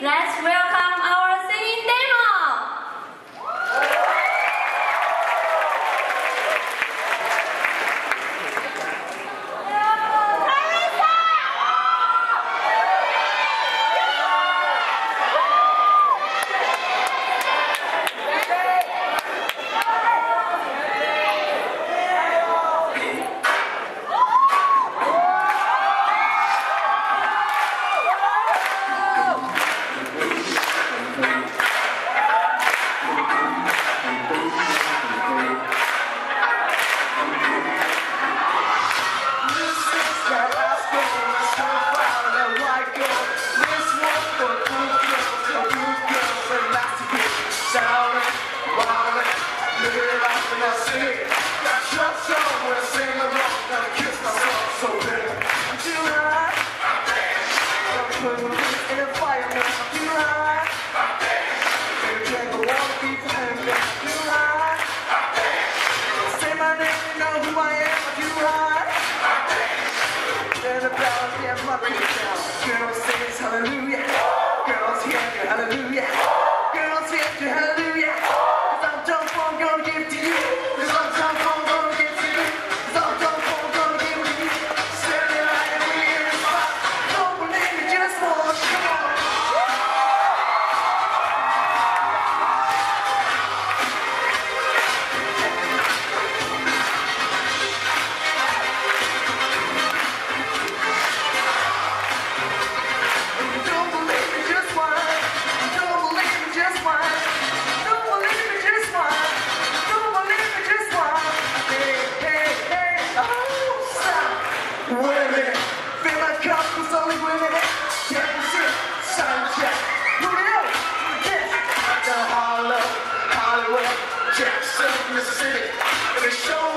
let's welcome our singing demo! Girls sing hallelujah, girls hear you hallelujah, girls hear you hallelujah. 'Cause I'm dumb for gonna give to you, 'cause I'm dumb for gonna give to you, 'cause I'm dumb for gonna give to you. Standing right here in the spot, don't believe me, just watch, come on. Mississippi, and they show